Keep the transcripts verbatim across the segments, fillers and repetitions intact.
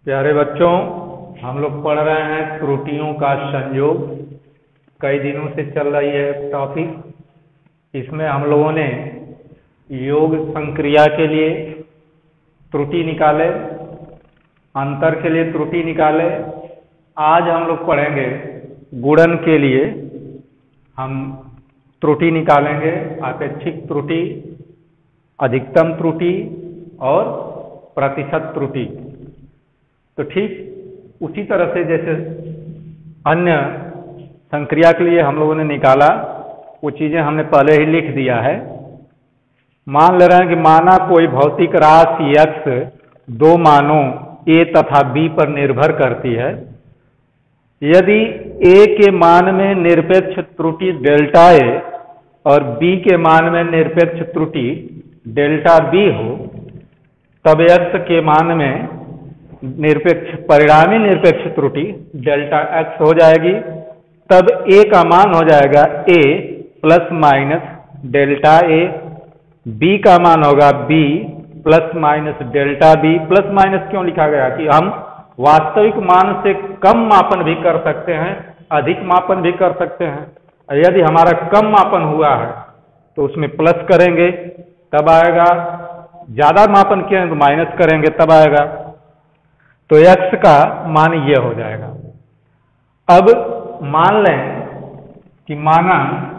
प्यारे बच्चों, हम लोग पढ़ रहे हैं त्रुटियों का संयोग। कई दिनों से चल रही है टॉपिक। इसमें हम लोगों ने योग संक्रिया के लिए त्रुटि निकाले, अंतर के लिए त्रुटि निकाले। आज हम लोग पढ़ेंगे गुणन के लिए हम त्रुटि निकालेंगे, आपेक्षिक त्रुटि, अधिकतम त्रुटि और प्रतिशत त्रुटि। तो ठीक उसी तरह से जैसे अन्य संक्रिया के लिए हम लोगों ने निकाला, वो चीजें हमने पहले ही लिख दिया है। मान ले रहे हैं कि माना कोई भौतिक राशि x दो मानों a तथा b पर निर्भर करती है। यदि a के मान में निरपेक्ष त्रुटि डेल्टा a और b के मान में निरपेक्ष त्रुटि डेल्टा b हो, तब x के मान में निरपेक्ष परिणामी निरपेक्ष त्रुटि डेल्टा x हो जाएगी। तब a का मान हो जाएगा a plus minus delta a, b का मान होगा b plus minus delta b। Plus minus क्यों लिखा गया कि हम वास्तविक मान से कम मापन भी कर सकते हैं, अधिक मापन भी कर सकते हैं। यदि हमारा कम मापन हुआ है तो उसमें प्लस करेंगे तब आएगा, ज्यादा मापन किए तो माइनस करेंगे तब आएगा। तो x का मान ये हो जाएगा। अब मान लें कि माना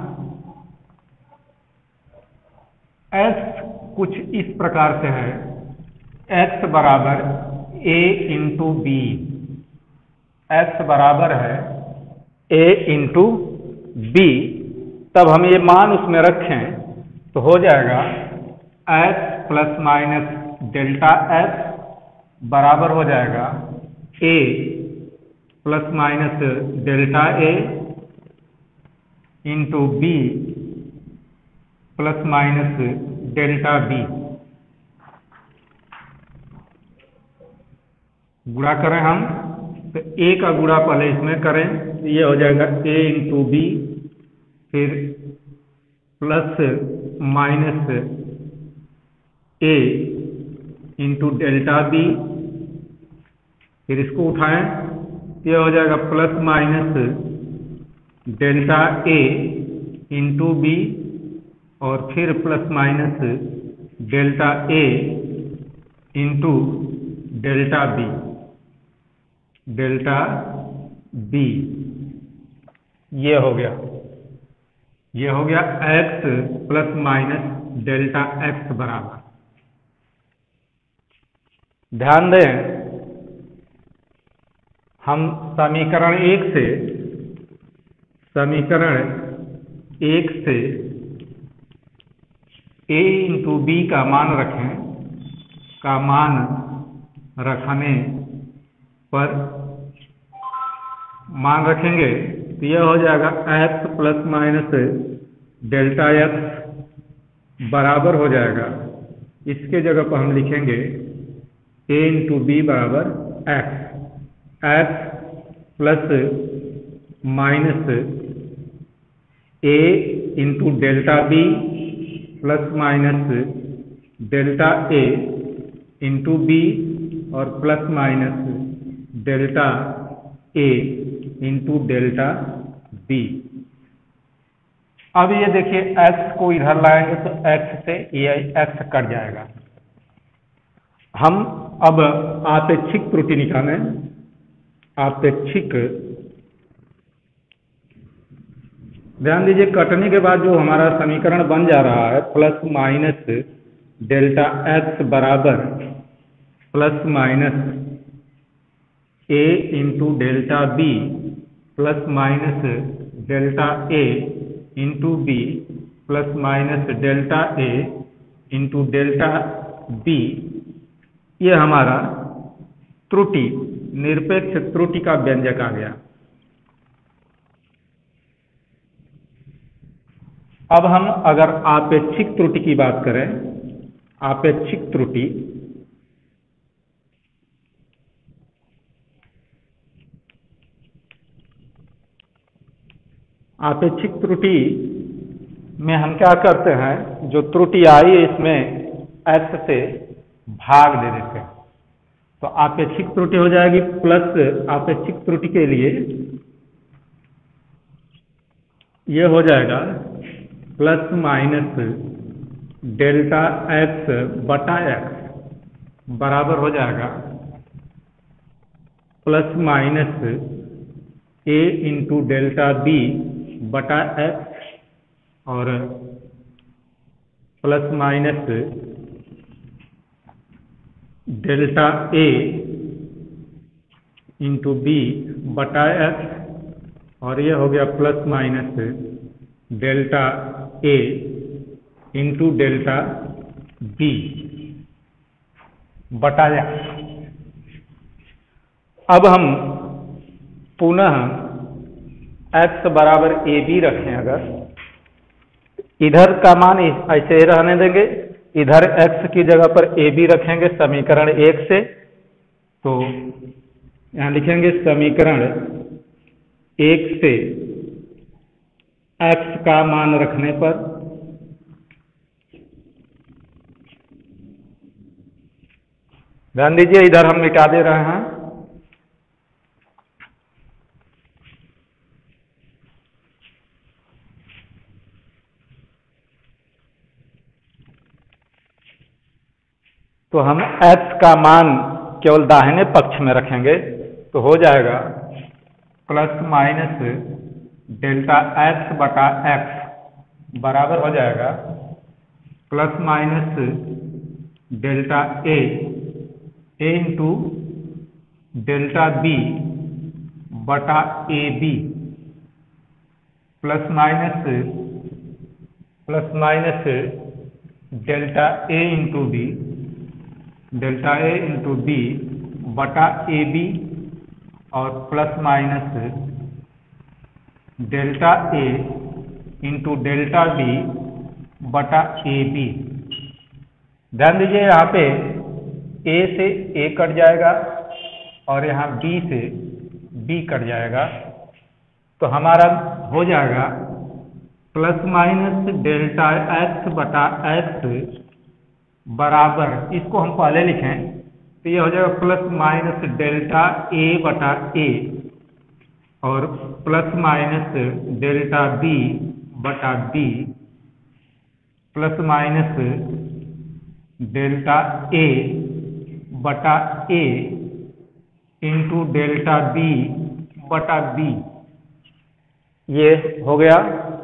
x कुछ इस प्रकार से है, x बराबर a इंटू बी, x बराबर है a इंटू बी। तब हम ये मान उसमें रखें तो हो जाएगा x plus minus delta x बराबर हो जाएगा a plus minus delta a into B plus minus delta b। गुणा करें हम तो a का गुणा पहले इसमें करें, ये हो जाएगा a इंटू बी, फिर plus minus a into delta B, फिर इसको उठाएं, ये हो जाएगा plus minus delta a into B और फिर plus minus delta a into delta B, delta b। ये हो गया, ये हो गया x plus minus delta x बराबर। ध्यान दें, हम समीकरण एक से समीकरण एक से a इंटू बी का मान रखें, का मान रखने पर मान रखेंगे तो यह हो जाएगा x plus minus delta x बराबर हो जाएगा, इसके जगह पर हम लिखेंगे a इंटू बी बराबर x, x plus minus a into delta B plus minus delta a into B और plus minus delta a into delta b। अब ये देखिए x को इधर लाएंगे तो x से ये x कट जाएगा। हम अब आपेक्षिक त्रुटि निकालें। आपेक्षिक, ध्यान दीजिए, कटने के बाद जो हमारा समीकरण बन जा रहा है प्लस माइनस डेल्टा x बराबर plus minus a into delta b plus minus delta a into B plus minus delta a into delta b। ये हमारा त्रुटि, निरपेक्ष त्रुटि का व्यंजक आ गया। अब हम अगर आपेक्षिक त्रुटि की बात करें, आपेक्षिक त्रुटि आपेक्षिक त्रुटि में हम क्या करते हैं, जो त्रुटि आई इसमें x से भाग दे देते हैं। तो आपेक्षिक त्रुटि हो जाएगी प्लस आपेक्षिक त्रुटि के लिए ये हो जाएगा प्लस माइनस डेल्टा एक्स बटा एक्स बराबर हो जाएगा plus minus A into delta B बटा एक्स और plus minus delta A into B बटा एक्स और ये हो गया plus minus delta A into delta B बटा एक्स। अब हम पुनः x बराबर ए बी रखें, अगर इधर का मान ऐसे ही रहने देंगे, इधर x की जगह पर ए बी रखेंगे समीकरण एक से, तो यहां लिखेंगे समीकरण एक से x का मान रखने पर ध्यान दीजिए इधर हम मिटा दे रहे हैं। तो हम x का मान केवल दाहिने पक्ष में रखेंगे तो हो जाएगा प्लस माइनस डेल्टा x बटा x बराबर हो जाएगा plus minus delta a a into delta b बटा A B plus minus plus minus delta a into B delta A into B बटा ए बी और plus minus delta A into delta B बटा A B. ध्यान दीजिए यहाँ पे ए से ए cut जाएगा और यहाँ बी से बी कट जाएगा, तो हमारा हो जाएगा प्लस माइनस डेल्टा एक्स बटा एक्स बराबर, इसको हम पहले लिखें तो ये हो जाएगा प्लस माइनस डेल्टा ए बटा ए और प्लस माइनस डेल्टा बी बटा B plus minus delta A बटा ए इंटू डेल्टा बी बटा बी, ये हो गया।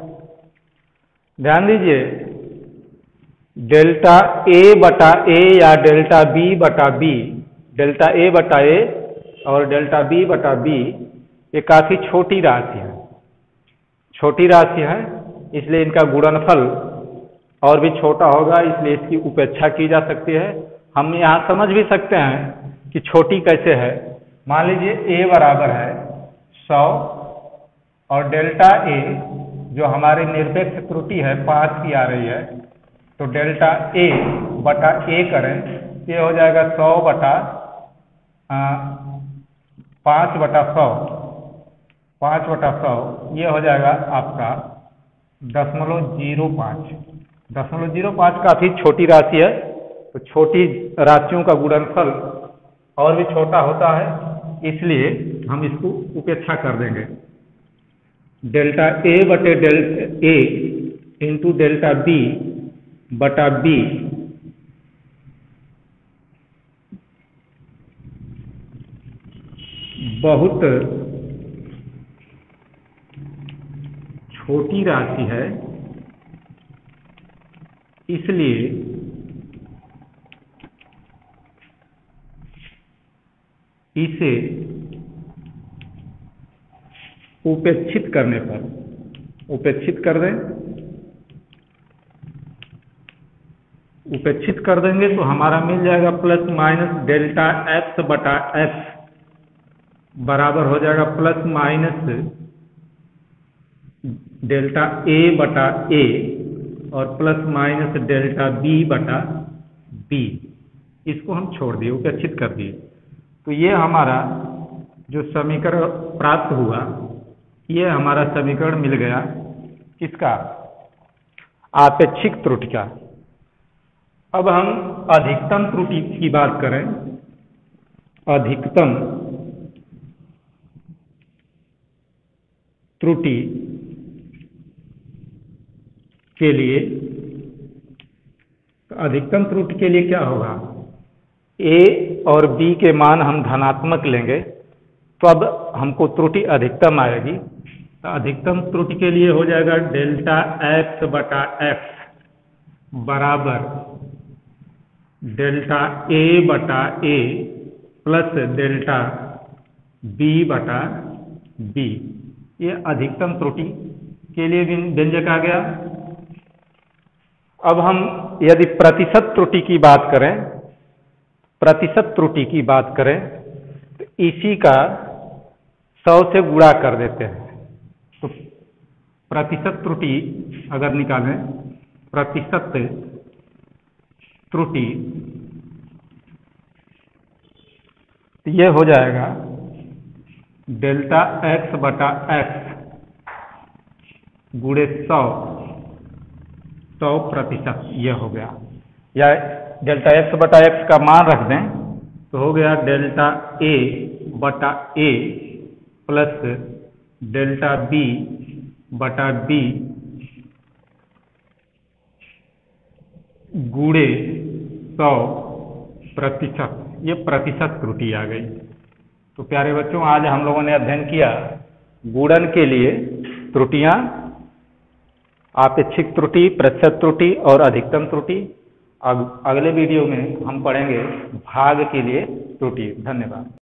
ध्यान दीजिए डेल्टा ए बटा ए या डेल्टा बी बटा बी, डेल्टा ए बटा ए और डेल्टा बी बटा बी ये काफ़ी छोटी राशि है, छोटी राशि है इसलिए इनका गुणनफल और भी छोटा होगा, इसलिए इसकी उपेक्षा की जा सकती है। हम यहाँ समझ भी सकते हैं कि छोटी कैसे है। मान लीजिए a बराबर है सौ और डेल्टा a जो हमारी निरपेक्ष त्रुटि है पाँच की आ रही है, तो डेल्टा a बटा a करें, ये हो जाएगा सौ बटा पाँच बटा सौ, पाँच बटा सौ ये हो जाएगा आपका दशमलव जीरो पाँच। दशमलव जीरो पाँच काफ़ी छोटी राशि है, तो छोटी राशियों का गुणनफल और भी छोटा होता है, इसलिए हम इसको उपेक्षा कर देंगे। डेल्टा a बटे delta a into delta b बटा b बहुत छोटी राशि है, इसलिए इसे उपेक्षित करने पर, उपेक्षित कर दें, उपेक्षित कर देंगे तो हमारा मिल जाएगा प्लस माइनस डेल्टा एक्स बटा एक्स बराबर हो जाएगा प्लस माइनस डेल्टा ए बटा ए और प्लस माइनस डेल्टा बी बटा बी। इसको हम छोड़ दिए, उपेक्षित कर दिए, तो ये हमारा जो समीकरण प्राप्त हुआ ये हमारा समीकरण मिल गया किसका, आपेक्षिक त्रुटि का। अब हम अधिकतम त्रुटि की बात करें अधिकतम त्रुटि के लिए, अधिकतम त्रुटि के लिए क्या होगा, ए और बी के मान हम धनात्मक लेंगे तो अब हमको त्रुटि अधिकतम आएगी। तो अधिकतम त्रुटि के लिए हो जाएगा डेल्टा एक्स बटा एक्स बराबर डेल्टा ए बटा ए प्लस डेल्टा बी बटा बी। ये अधिकतम त्रुटि के लिए व्यंजक आ गया। अब हम यदि प्रतिशत त्रुटि की बात करें, प्रतिशत त्रुटि की बात करें तो इसी का सौ से गुणा कर देते हैं। तो प्रतिशत त्रुटि अगर निकालें, प्रतिशत त्रुटि तो ये हो जाएगा डेल्टा एक्स बटा एक्स गुणे सौ, सौ प्रतिशत ये हो गया। या डेल्टा एक्स बटा एक्स का मान रख दें तो हो गया डेल्टा ए बटा ए प्लस डेल्टा बी बटा बी गुणे सौ प्रतिशत। ये प्रतिशत त्रुटि आ गई। तो प्यारे बच्चों, आज हम लोगों ने अध्ययन किया गुणन के लिए त्रुटियां, आपेक्षिक त्रुटि, प्रतिशत त्रुटि और अधिकतम त्रुटि। अब अगले वीडियो में हम पढ़ेंगे भाग के लिए त्रुटि। धन्यवाद।